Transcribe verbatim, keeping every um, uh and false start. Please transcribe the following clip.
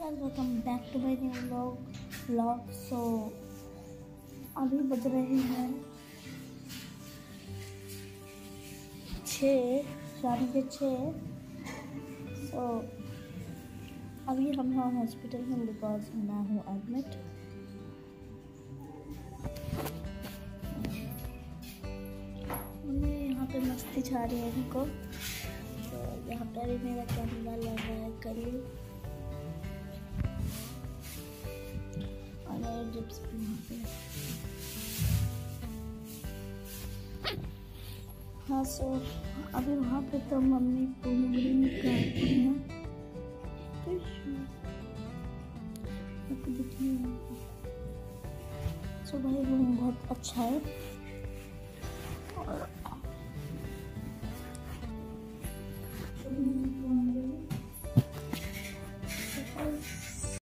Guys, welcome back to my new vlog vlog so अभी बज रहे हैं छः, शाम के छः। सो अभी हम हैं हॉस्पिटल में बिकॉज मैं हूँ एडमिट। मम्मी यहाँ पे मस्ती छा रही है इनको। तो यहाँ पर भी मेरा कैमरा लग रहा है करीब, और मेरे डिप्स भी यहाँ पे। हाँ सो अभी वहाँ पे तो मम्मी को मुंगरी निकालती हैं। सो भाई रूम बहुत अच्छा है।